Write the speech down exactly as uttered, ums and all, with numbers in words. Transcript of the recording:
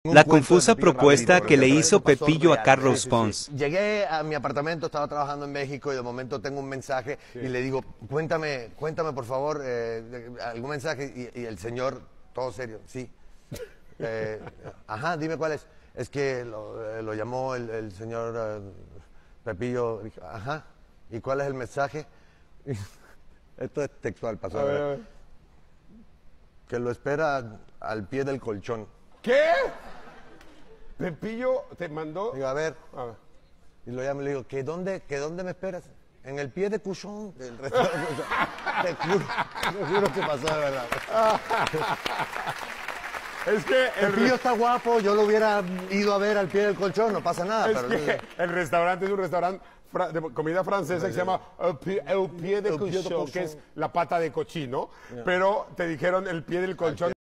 La confusa propuesta que le hizo Pepillo a Carlos Pons. Llegué a mi apartamento, estaba trabajando en México y de momento tengo un mensaje sí. y le digo, cuéntame, cuéntame por favor, eh, algún mensaje. Y, y el señor, todo serio, sí. Eh, ajá, dime cuál es. Es que lo, eh, lo llamó el, el señor eh, Pepillo. Dije, ajá, ¿y cuál es el mensaje? Esto es textual, pasó. A ver, a ver. Que lo espera al pie del colchón. ¿Qué? Pepillo te mandó. Digo, a ver. A ver. Y lo llamo y le digo, ¿que dónde, que dónde me esperas? En el pie de Cuchón. Del restaurante. Te juro, te juro que pasó de verdad. Es que el Pepillo está guapo, yo lo hubiera ido a ver al pie del colchón, no pasa nada. Es pero que el restaurante es un restaurante de comida francesa que se llama El Pie, el pie de Cochon, que es la pata de cochino, yeah. pero te dijeron el pie del colchón.